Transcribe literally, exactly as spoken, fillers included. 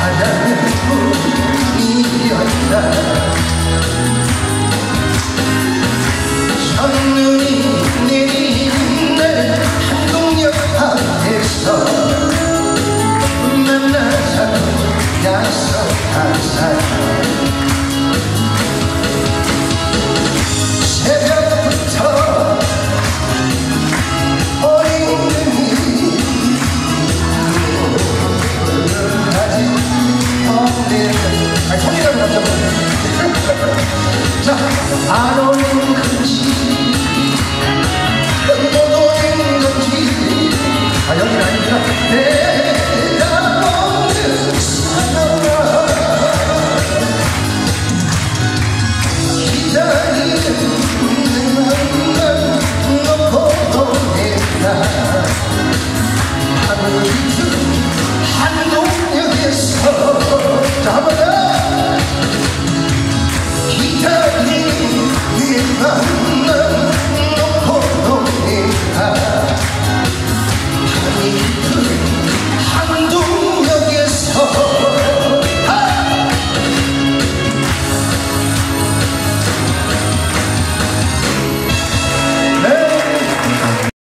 첫눈이 내리는 날 한동역 앞에서 만나자고 약속한 사람 새벽부터 어린 눈이 오늘까지 텅빈 아니 텅이라고 갑자기 자 바로